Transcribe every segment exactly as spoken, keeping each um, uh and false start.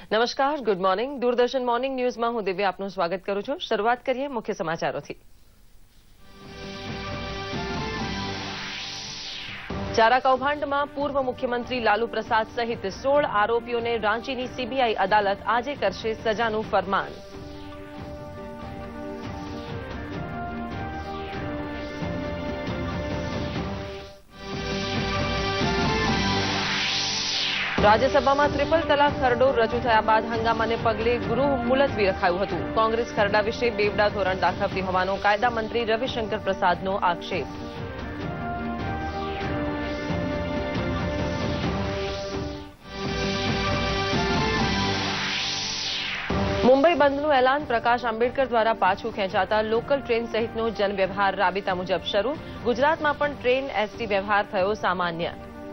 નમસ્કાર, good morning. Doordarshan morning ન્યૂઝમાં હું દિવ્યા આપનું સ્વાગત કરું છું. શરૂઆત કરીએ મુખ્ય સમાચારોથી. ચારા કૌભાંડમાં પૂર્વ મુખ્યમંત્રી લાલુ પ્રસાદ સહિત સોળ આરોપીઓને રાંચીની સીબીઆઈ અદાલત આજે કરશે સજાનું ફરમાન. રાજ્યસભામાં ટ્રિપલ તલાક ખરડો રજૂ થયા બાદ હંગામાને પગલે ગૃહ મુલતવી રખાયું હતું. કોંગ્રેસ ખરડા વિશે બેવડા ધોરણ દાખવતી હોવાનો કાયદા મંત્રી રવિશંકર પ્રસાદનો આક્ષેપ. મુંબઈ બંધનું એલાન પ્રકાશ આંબેડકર દ્વારા પાછું ખેંચાતા લોકલ ટ્રેન સહિતનો જનવ્યવહાર રાબેતા મુજબ શરૂ. ગુજરાતમાં પણ ટ્રેન એસટી વ્યવહાર થયો સામાન્ય.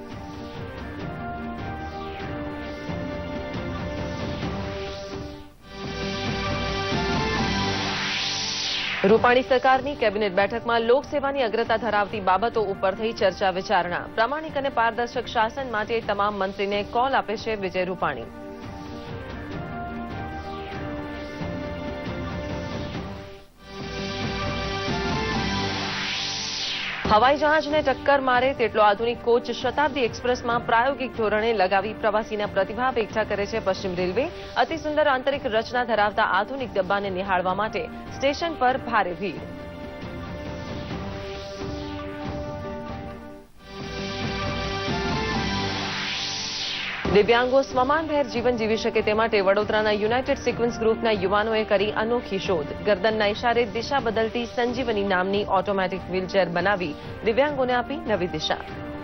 રૂપાણી સરકારની કેબિનેટ બેઠકમાં લોકસેવાની અગ્રતા ધરાવતી બાબતો ઉપર થઈ ચર્ચા વિચારણા. પ્રામાણિક અને પારદર્શક શાસન માટે તમામ મંત્રીને કોલ આપે છે વિજય રૂપાણી. હવાઈ જહાજને ટક્કર મારે તેટલો આધુનિક કોચ શતાબ્દી એક્સપ્રેસમાં પ્રાયોગિક ધોરણે લગાવી પ્રવાસીના પ્રતિભાવ એકઠા કરે છે પશ્ચિમ રેલવે. અતિ સુંદર આંતરિક રચના ધરાવતા આધુનિક ડબ્બાને નિહાળવા માટે સ્ટેશન પર ભારે ભીડ. દિવ્યાંગો સ્વમાનભેર જીવન જીવી શકે તે માટે વડોદરાના યુનાઇટેડ સિક્વન્સ ગ્રુપના યુવાનોએ કરી અનોખી શોધ. ગરદનના ઇશારે દિશા બદલતી સંજીવની નામની ઓટોમેટિક વ્હીલચેર બનાવી દિવ્યાંગોને આપી નવી દિશા.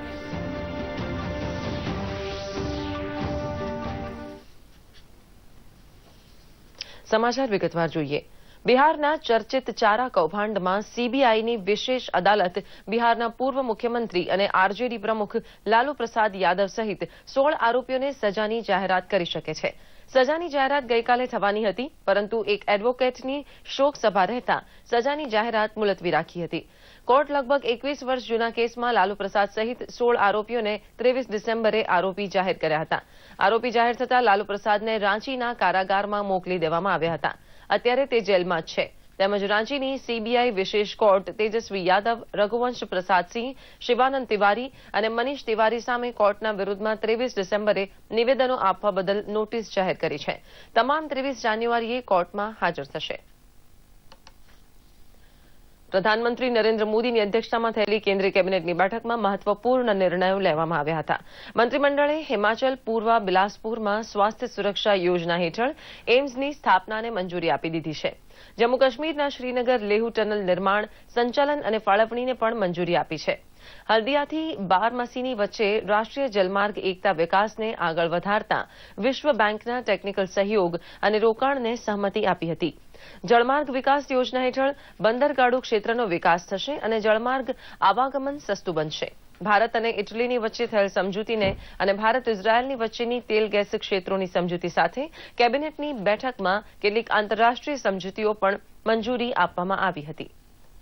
સમાચાર વિગતવાર જોઈએ. બિહારના ચર્ચિત ચારા કૌભાંડમાં સીબીઆઈની વિશેષ અદાલત બિહારના પૂર્વ મુખ્યમંત્રી અને આરજેડી પ્રમુખ લાલુ પ્રસાદ યાદવ સહિત સોળ આરોપીઓને સજાની જાહેરાત કરી શકે છે. સજાની જાહેરાત ગઈકાલે થવાની હતી, પરંતુ એક એડવોકેટની શોક સભા રહેતા સજાની જાહેરાત મુલતવી રાખી હતી. કોર્ટ લગભગ એકવીસ વર્ષ જૂના કેસમાં લાલુ પ્રસાદ સહિત સોળ આરોપીઓને ત્રેવીસ ડિસેમ્બરે આરોપી જાહેર કર્યા હતા. આરોપી જાહેર થતા લાલુ પ્રસાદને રાંચીના કારાગારમાં મોકલી દેવામાં આવ્યા હતા. અત્યારે તે જેલમાં જ છે. તેમજ રાંચીની સીબીઆઈ વિશેષ કોર્ટ તેજસ્વી યાદવ, રઘુવંશ પ્રસાદસિંહ, શિવાનંદ તિવારી અને મનીષ તિવારી સામે કોર્ટના વિરુદ્ધમાં ત્રેવીસ ડિસેમ્બરે નિવેદનો આપવા બદલ નોટિસ જાહેર કરી છે. તમામ ત્રેવીસ જાન્યુઆરીએ કોર્ટમાં હાજર થશે. પ્રધાનમંત્રી નરેન્દ્ર મોદીની અધ્યક્ષતામાં થયેલી કેન્દ્રીય કેબિનેટની બેઠકમાં મહત્વપૂર્ણ નિર્ણયો લેવામાં આવ્યા હતા. મંત્રીમંડળે હિમાચલ પૂર્વ બિલાસપુરમાં સ્વાસ્થ્ય સુરક્ષા યોજના હેઠળ એઇમ્સની સ્થાપનાને મંજૂરી આપી દીધી છે. જમ્મુ કાશ્મીરના શ્રીનગર લેહુ ટનલ નિર્માણ, સંચાલન અને ફાળવણીને પણ મંજૂરી આપી છે. હલ્દિયાથી બારમસીની વચ્ચે રાષ્ટ્રીય જલમાર્ગ એકતા વિકાસને આગળ વધારતા વિશ્વ બેંકના ટેકનિકલ સહયોગ અને રોકાણને સહમતિ આપી હતી. જળમાર્ગ વિકાસ યોજના હેઠળ બંદરગાળુ ક્ષેત્રનો વિકાસ થશે અને જળમાર્ગ આવાગમન સસ્તું બનશે. ભારત અને ઇટલીની વચ્ચે થયેલ સમજૂતીને અને ભારત ઇઝરાયેલની વચ્ચેની તેલ ગેસ ક્ષેત્રોની સમજૂતી સાથે કેબિનેટની બેઠકમાં કેટલીક આંતરરાષ્ટ્રીય સમજૂતીઓ પણ મંજૂરી આપવામાં આવી હતી.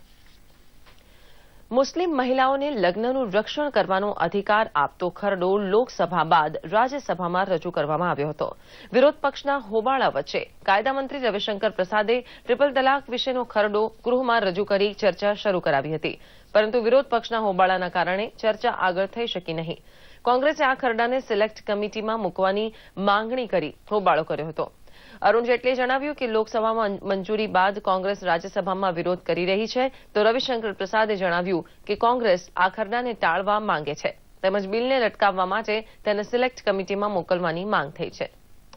મુસ્લિમ મહિલાઓને લગ્નનું રક્ષણ કરવાનો અધિકાર આપતો ખરડો લોકસભા બાદ રાજ્યસભામાં રજૂ કરવામાં આવ્યો હતો. વિરોધ પક્ષના હોબાળા વચ્ચે કાયદામંત્રી રવિશંકર પ્રસાદે ટ્રિપલ તલાક વિશેનો ખરડો ગૃહમાં રજૂ કરી ચર્ચા શરૂ કરાવી હતી, પરંતુ વિરોધ પક્ષના હોબાળાના કારણે ચર્ચા આગળ થઈ શકી નહીં. કોંગ્રેસે આ ખરડાને સિલેક્ટ કમિટીમાં મૂકવાની માંગણી કરી હોબાળો કર્યો હતો. અરુણ જેટલીએ જણાવ્યું કે લોકસભામાં મંજૂરી બાદ કોંગ્રેસ રાજ્યસભામાં વિરોધ કરી રહી છે, તો રવિશંકર પ્રસાદે જણાવ્યું કે કોંગ્રેસ આ ખરડાને ટાળવા માંગે છે, તેમજ બિલને લટકાવવા માટે તેને સિલેક્ટ કમિટીમાં મોકલવાની માંગ થઈ છે.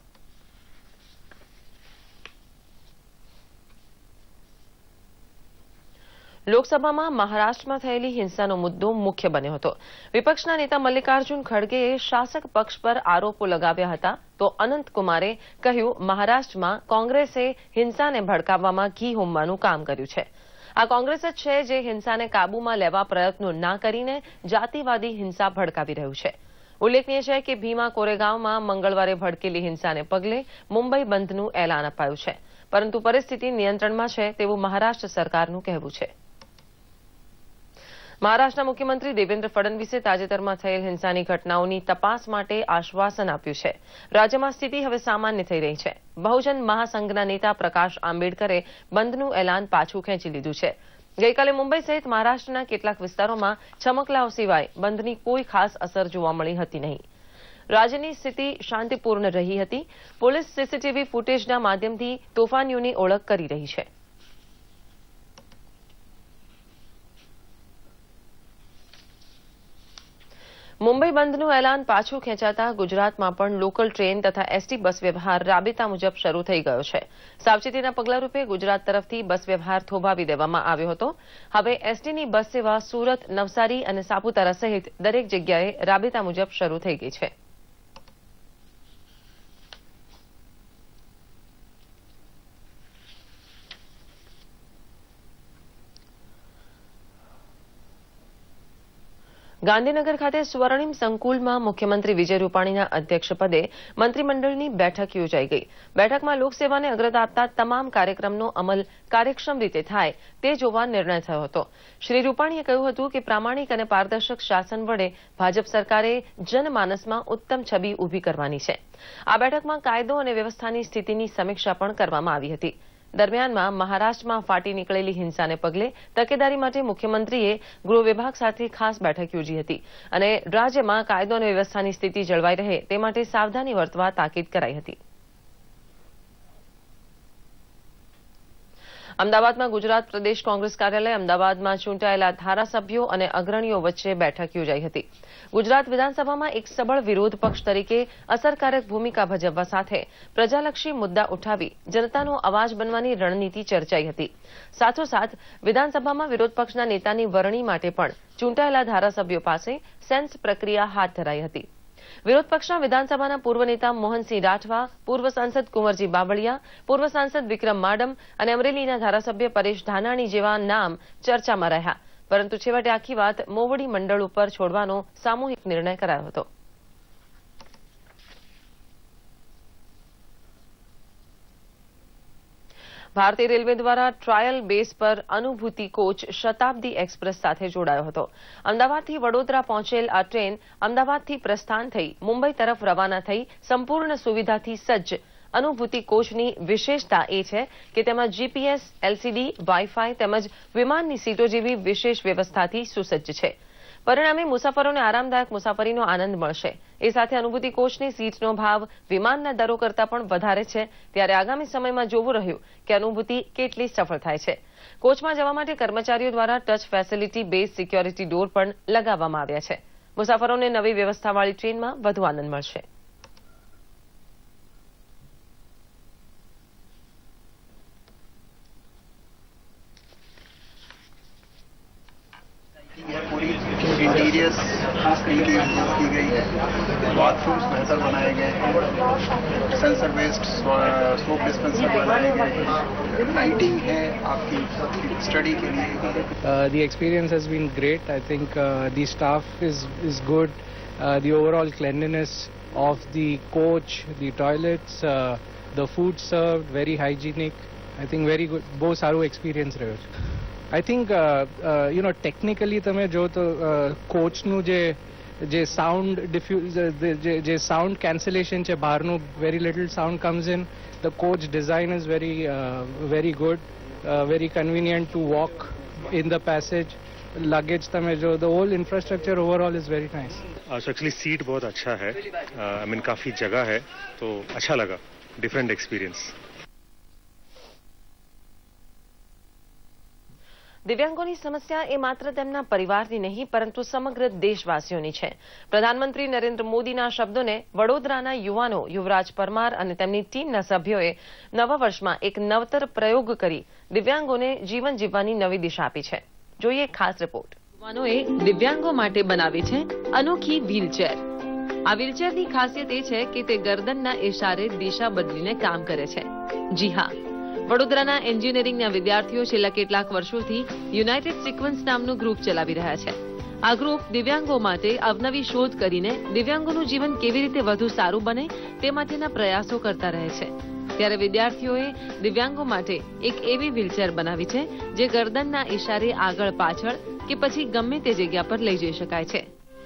લોકસભામાં મહારાષ્ટ્રમાં થયેલી હિંસાનો મુદ્દો મુખ્ય બન્યો હતો. વિપક્ષના નેતા મલ્લિકાર્જુન ખડગેએ શાસક પક્ષ પર આરોપો લગાવ્યા હતા, તો અનંતકુમારે કહ્યું મહારાષ્ટ્રમાં કોંગ્રેસે હિંસાને ભડકાવવામાં ઘી હોમવાનું કામ કર્યું છે. આ કોંગ્રેસ જ છે જે હિંસાને કાબૂમાં લેવા પ્રયત્નો ના કરીને જાતિવાદી હિંસા ભડકાવી રહ્યું છે. ઉલ્લેખનીય છે કે ભીમા કોરેગાંવમાં મંગળવારે ભડકેલી હિંસાને પગલે મુંબઈ બંધનું એલાન અપાયું છે, પરંતુ પરિસ્થિતિ નિયંત્રણમાં છે તેવું મહારાષ્ટ્ર સરકારનું કહેવું છે. મહારાષ્ટ્રના મુખ્યમંત્રી દેવેન્દ્ર ફડણવીસે તાજેતરમાં થયેલ હિંસાની ઘટનાઓની તપાસ માટે આશ્વાસન આપ્યું છે. રાજ્યમાં સ્થિતિ હવે સામાન્ય થઈ રહી છે. બહુજન મહાસંઘના નેતા પ્રકાશ આંબેડકરે બંધનું એલાન પાછું ખેંચી લીધું છે. ગઈકાલે મુંબઈ સહિત મહારાષ્ટ્રના કેટલાક વિસ્તારોમાં છમકલાઓ સિવાય બંધની કોઈ ખાસ અસર જોવા મળી હતી નહીં. રાજ્યની સ્થિતિ શાંતિપૂર્ણ રહી હતી. પોલીસ સીસીટીવી ફૂટેજના માધ્યમથી તોફાનીઓની ઓળખ કરી રહી છે. મુંબઈ બંધનું એલાન પાછું ખેંચાતા ગુજરાતમાં પણ લોકલ ટ્રેન તથા એસટી બસ વ્યવહાર રાબેતા મુજબ શરૂ થઈ ગયો છે. સાવચેતીના પગલારૂપે ગુજરાત તરફથી બસ વ્યવહાર થોભાવી દેવામાં આવ્યો હતો. હવે એસટીની બસ સેવા સુરત, નવસારી અને સાપુતારા સહિત દરેક જગ્યાએ રાબેતા મુજબ શરૂ થઈ ગઈ છે. ગાંધીનગર ખાતે સ્વર્ણિમ સંકુલમાં મુખ્યમંત્રી વિજય રૂપાણીના અધ્યક્ષપદે મંત્રીમંડળની બેઠક યોજાઈ ગઈ. બેઠકમાં લોકસેવાને અગ્રતા આપતા તમામ કાર્યક્રમનો અમલ કાર્યક્ષમ રીતે થાય તે જોવા નિર્ણય થયો હતો. શ્રી રૂપાણીએ કહ્યું હતું કે પ્રામાણિક અને પારદર્શક શાસન વડે ભાજપ સરકારે જનમાનસમાં ઉત્તમ છબી ઊભી કરવાની છે. આ બેઠકમાં કાયદો અને વ્યવસ્થાની સ્થિતિની સમીક્ષા પણ કરવામાં આવી હતી. દરમિયાનમાં મહારાષ્ટ્રમાં ફાટી નીકળેલી હિંસાને પગલે તકેદારી માટે મુખ્યમંત્રીએ ગૃહ વિભાગ સાથે ખાસ બેઠક યોજી હતી અને રાજ્યમાં કાયદો અને વ્યવસ્થાની સ્થિતિ જળવાઈ રહે તે માટે સાવધાની વર્તવા તાકીદ કરાઈ હતી. અમદાવાદમાં ગુજરાત પ્રદેશ કોંગ્રેસ કાર્યાલય અમદાવાદમાં ચૂંટાયેલા ધારાસભ્યો અને અગ્રણીઓ વચ્ચે બેઠક યોજાઈ હતી. ગુજરાત વિધાનસભામાં એક સબળ વિરોધ પક્ષ તરીકે અસરકારક ભૂમિકા ભજવવા સાથે પ્રજાલક્ષી મુદ્દા ઉઠાવી જનતાનો અવાજ બનવાની રણનીતિ ચર્ચાઈ હતી. સાથોસાથ વિધાનસભામાં વિરોધ પક્ષના નેતાની વરણી માટે પણ ચૂંટાયેલા ધારાસભ્યો પાસે સેન્સ પ્રક્રિયા હાથ ધરાઈ હતી. વિરોધ પક્ષના વિધાનસભાના પૂર્વ નેતા મોહનસિંહ રાઠવા, પૂર્વ સાંસદ કુંવરજી બાવળિયા, પૂર્વ સાંસદ વિક્રમ માડમ અને અમરેલીના ધારાસભ્ય પરેશ ધાનાણી જેવા નામ ચર્ચામાં રહ્યા. પરંતુ છેવટે આખી વાત મોવડી મંડળ ઉપર છોડવાનો સામૂહિક નિર્ણય કરાયો હતો. ભારતીય રેલવે દ્વારા ટ્રાયલ બેઝ પર અનુભૂતિ કોચ શતાબ્દી એક્સપ્રેસ સાથે જોડાયો હતો. અમદાવાદથી વડોદરા પહોંચેલ આ ટ્રેન અમદાવાદથી પ્રસ્થાન થઈ મુંબઈ તરફ રવાના થઈ સંપૂર્ણ સુવિધાથી સજ્જ અનુભૂતિ કોચની વિશેષતા એ છે કે તેમાં જીપીએસ, એલસીડી, વાઈફાઈ તેમજ વિમાનની સીટો જેવી વિશેષ વ્યવસ્થાથી સુસજ્જ છે. પરિણામે મુસાફરોને આરામદાયક મુસાફરીનો આનંદ મળશે. એ સાથે અનુભૂતિ કોચની સીટનો ભાવ વિમાનના દરો કરતાં પણ વધારે છે. ત્યારે આગામી સમયમાં જોવું રહ્યું કે અનુભૂતિ કેટલી સફળ થાય છે. કોચમાં જવા માટે કર્મચારીઓ દ્વારા touch facility base security door પણ લગાવવામાં આવ્યા છે. મુસાફરોને નવી વ્યવસ્થાવાળી ટ્રેનમાં વધુ આનંદ મળશે. इंटीरियर्स की गई है, बाथरूम्स बेहतर बनाए गए हैं, सेंसर बेस्ड सोप डिस्पेंसर बनाए गए हैं, लाइटिंग है आपकी स्टडी के लिए. Uh, the experience has been great. I think uh, the staff is is good. Uh, the overall cleanliness of the coach, the toilets, uh, the food served, very hygienic. I think very good. બહુ સારું experience રહ્યો છે. I think uh, uh, you know technically તમે જો તો કોચનું જે જે સાઉન્ડ ડિફ્યુઝ જે સાઉન્ડ કેન્સલેશન છે બહારનું very little sound comes in. The coach design is very uh, very good, uh, very convenient to walk in the passage. Luggage તમે જો the whole infrastructure overall is very nice. Actually seat बहुत अच्छा है. I mean काफ़ी जगह है तो अच्छा लगा. Different experience. દિવ્યાંગોની સમસ્યા એ માત્ર તેમના પરિવારની નહીં પરંતુ સમગ્ર દેશવાસીઓની છે. પ્રધાનમંત્રી નરેન્દ્ર મોદીના શબ્દોને વડોદરાના યુવાનો યુવરાજ પરમાર અને તેમની ટીમના સભ્યોએ નવા વર્ષમાં એક નવતર પ્રયોગ કરી દિવ્યાંગોને જીવન જીવવાની નવી દિશા આપી છે. જોઈએ ખાસ રિપોર્ટ. યુવાનોએ દિવ્યાંગો માટે બનાવી છે અનોખી વ્હીલચેર. આ વ્હીલચેરની ખાસિયત એ છે કે તે ગરદનના ઇશારે દિશા બદલીને કામ કરે છે. જી હા, વડોદરાના એન્જિનિયરિંગના વિદ્યાર્થીઓ છેલ્લા કેટલાક વર્ષોથી યુનાઇટેડ સિક્વન્સ નામનું ગ્રુપ ચલાવી રહ્યા છે. આ ગ્રુપ દિવ્યાંગો માટે અવનવી શોધ કરીને દિવ્યાંગોનું જીવન કેવી રીતે વધુ સારું બને તે માટેના પ્રયાસો કરતા રહે છે. ત્યારે વિદ્યાર્થીઓએ દિવ્યાંગો માટે એક એવી વ્હીલચેર બનાવી છે જે ગરદનના ઇશારે આગળ પાછળ કે પછી ગમે તે જગ્યા પર લઈ જઈ શકાય છે.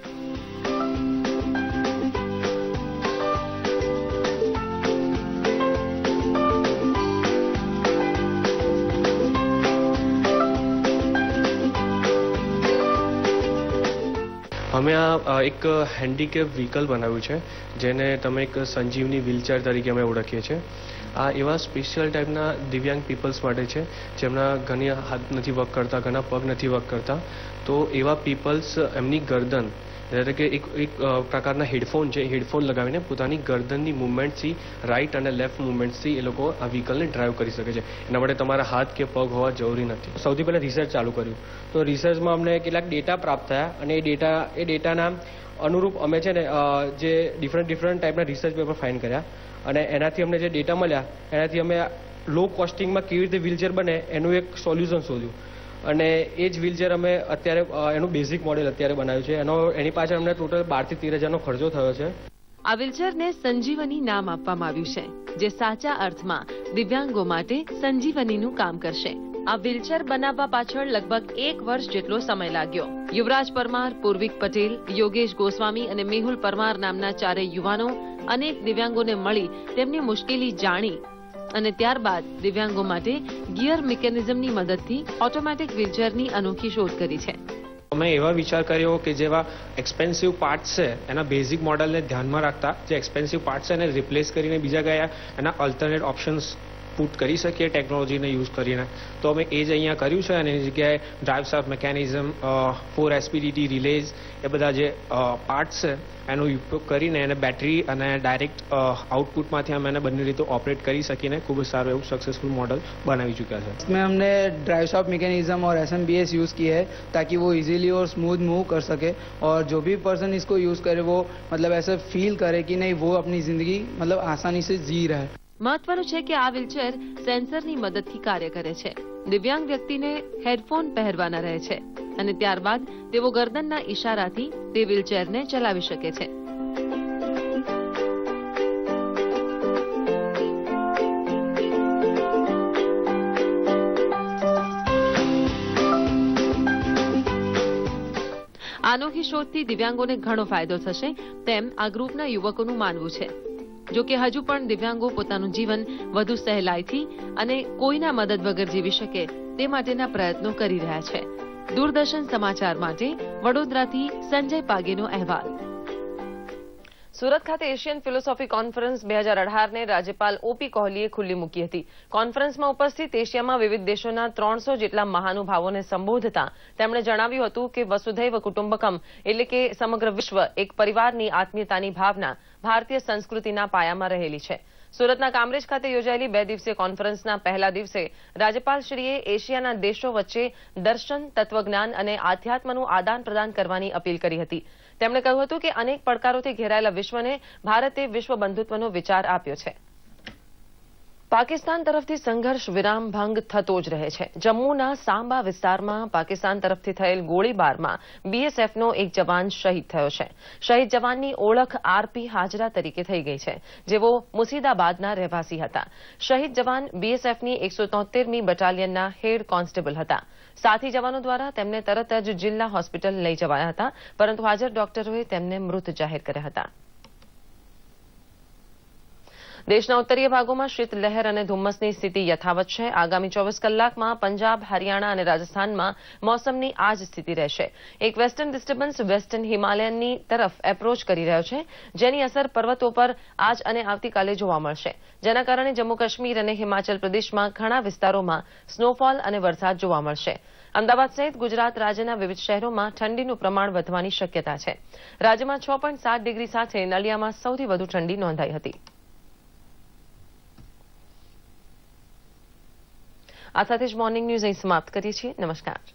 અમે આ એક હેન્ડીકેપ વ્હીકલ બનાવ્યું છે જેને તમે એક સંજીવની વ્હીલચેર તરીકે અમે ઓળખીએ છીએ. આ એવા સ્પેશિયલ ટાઈપના દિવ્યાંગ પીપલ્સ માટે છે જેમના ઘણી હાથ નથી વર્ક કરતા, ઘણા પગ નથી વર્ક કરતા. તો એવા પીપલ્સ એમની ગરદન એટલે કે એક એક પ્રકારના હેડફોન છે, હેડફોન લગાવીને પોતાની ગરદનની મુવમેન્ટથી, રાઈટ અને લેફ્ટ મુવમેન્ટથી એ લોકો આ વ્હીકલને ડ્રાઈવ કરી શકે છે. એના માટે તમારા હાથ કે પગ હોવા જરૂરી નથી. સૌથી પહેલાં રિસર્ચ ચાલુ કર્યું તો રિસર્ચમાં અમને કેટલાક ડેટા પ્રાપ્ત થયા અને એ ડેટા એ ડેટાના અનુરૂપ અમે છે ને જે ડિફરન્ટ ડિફરન્ટ ટાઈપના રિસર્ચ પેપર ફાઇન્ડ કર્યા અને એનાથી અમને જે ડેટા મળ્યા એનાથી અમે લો કોસ્ટિંગમાં કેવી રીતે વ્હીલચેર બને એનું એક સોલ્યુશન શોધ્યું અને એ જ વ્હીલચેર અમે અત્યારે એનું બેઝિક મોડેલ અત્યારે બનાવ્યું છે. એનો એની પાછળ અમને ટોટલ બારથી તેર હજારનો ખર્ચો થયો છે. આ વ્હીલચેરને સંજીવની નામ આપવામાં આવ્યું છે, જે સાચા અર્થમાં દિવ્યાંગો માટે સંજીવનીનું કામ કરશે. આ વ્હીલચેર બનાવવા પાછળ લગભગ એક વર્ષ જેટલો સમય લાગ્યો. યુવરાજ પરમાર, પૂર્વિક પટેલ, યોગેશ ગોસ્વામી અને મેહુલ પરમાર નામના ચારેય યુવાનો અનેક દિવ્યાંગોને મળી તેમની મુશ્કેલી જાણી અને ત્યારબાદ દિવ્યાંગો માટે ગિયર મિકેનિઝમની મદદથી ઓટોમેટિક વ્હીલચેરની અનોખી શોધ કરી છે. અમે એવા વિચાર કર્યો કે જેવા એક્સપેન્સિવ પાર્ટ્સ છે એના બેઝિક મોડલને ધ્યાનમાં રાખતા જે એક્સપેન્સિવ પાર્ટ્સ છે એને રિપ્લેસ કરીને બીજા કયા એના અલ્ટરનેટ ઓપ્શન્સ પુટ કરી શકીએ ટેકનોલોજીને યુઝ કરીને. તો અમે એ જ અહીંયા કર્યું છે અને એની જગ્યાએ drive shaft mechanism, four SPDT relays એ બધા જે પાર્ટ્સ છે એનો ઉપયોગ કરીને એને બેટરી અને ડાયરેક્ટ આઉટપુટમાંથી અમે એને બંને રીતે ઓપરેટ કરી શકીને ખૂબ જ સારું એવું सक्सेसफुल मॉडल बनावी चुका है. इसमें हमने ड्राइव शाफ्ट मैकेनिज्म और S M B S use किया है ताकि वो इजीली और स्मूथ मूव कर सके और जो भी पर्सन इसको यूज़ करे वो मतलब ऐसे फील करे कि नहीं वो अपनी ज़िंदगी मतलब आसानी से जी रहा है. મહત્વનું છે કે આ વ્હીલચેર સેન્સરની મદદથી કાર્ય કરે છે. દિવ્યાંગ વ્યક્તિને હેડફોન પહેરવાના રહે છે અને ત્યારબાદ તેઓ ગરદનના ઇશારાથી તે વ્હીલચેરને ચલાવી શકે છે. અનોખી શોધથી દિવ્યાંગોને ઘણો ફાયદો થશે તેમ આ ગ્રુપના યુવકોનું માનવું છે. જો કે હજુ પણ દિવ્યાંગો પોતાનું જીવન વધુ સહેલાઈથી અને કોઈના મદદ વગર જીવી શકે તે માટેના પ્રયત્નો કરી રહ્યા છે. દૂરદર્શન સમાચાર માટે વડોદરાથી સંજય પાગેનો અહેવાલ. સુરત ખાતે એશિયન ફિલોસોફી કોન્ફરન્સ બે હજાર અઢારને રાજ્યપાલ ઓપી કોહલીએ ખુલ્લી મૂકી હતી. કોન્ફરન્સમાં ઉપસ્થિત એશિયામાં વિવિધ દેશોના ત્રણસો જેટલા મહાનુભાવોને સંબોધતા તેમણે જણાવ્યું હતું કે વસુધૈવ કુટુંબકમ એટલે કે સમગ્ર વિશ્વ એક પરિવારની આત્મીયતાની ભાવના ભારતીય સંસ્કૃતિના પાયામાં રહેલી છે. સુરતના કામરેજ ખાતે યોજાયેલી બે દિવસીય કોન્ફરન્સના પહેલા દિવસે રાજ્યપાલશ્રીએ એશિયાના દેશો વચ્ચે દર્શન, તત્વજ્ઞાન અને આધ્યાત્મનું આદાન પ્રદાન કરવાની અપીલ કરી હતી. તેમણે કહ્યું હતું કે અનેક પડકારોથી ઘેરાયેલા વિશ્વને ભારતે વિશ્વ બંધુત્વનો વિચાર આપ્યો છે. પાકિસ્તાન તરફથી સંઘર્ષ વિરામ ભંગ થતો જ રહે છે. જમ્મુના સાંબા વિસ્તારમાં પાકિસ્તાન તરફથી થયેલ ગોળીબારમાં બીએસએફનો એક જવાન શહીદ થયો છે. શહીદ જવાનની ઓળખ આરપી હાજરા તરીકે થઈ ગઈ છે, જેઓ મુસીદાબાદના રહેવાસી હતા. શહીદ જવાન બીએસએફની એકસો તોતેરમી બટાલિયનના હેડ કોન્સ્ટેબલ હતા. સાથી જવાનો દ્વારા તેમને તરત જ જિલ્લા હોસ્પિટલ લઈ જવાયા હતા, પરંતુ હાજર ડોક્ટરોએ તેમને મૃત જાહેર કર્યા હતા. દેશના ઉત્તરીય ભાગોમાં શીતલહેર અને ધુમ્મસની સ્થિતિ યથાવત છે. આગામી ચોવીસ કલાકમાં પંજાબ, હરિયાણા અને રાજસ્થાનમાં મોસમની આ જ સ્થિતિ રહેશે. એક વેસ્ટર્ન ડિસ્ટર્બન્સ વેસ્ટર્ન હિમાલયનની તરફ એપ્રોચ કરી રહ્યો છે, જેની અસર પર્વતો પર આજ અને આવતીકાલે જોવા મળશે, જેના કારણે જમ્મુ કાશ્મીર અને હિમાચલ પ્રદેશમાં ઘણા વિસ્તારોમાં સ્નોફોલ અને વરસાદ જોવા મળશે. અમદાવાદ સહિત ગુજરાત રાજ્યના વિવિધ શહેરોમાં ઠંડીનું પ્રમાણ વધવાની શક્યતા છે. રાજ્યમાં છ પોઈન્ટ સાત ડિગ્રી સાથે નલિયામાં સૌથી વધુ ઠંડી નોંધાઈ હતી. આ સાથે જ મોર્નિંગ ન્યૂઝ અહીં સમાપ્ત કરીએ છીએ. નમસ્કાર.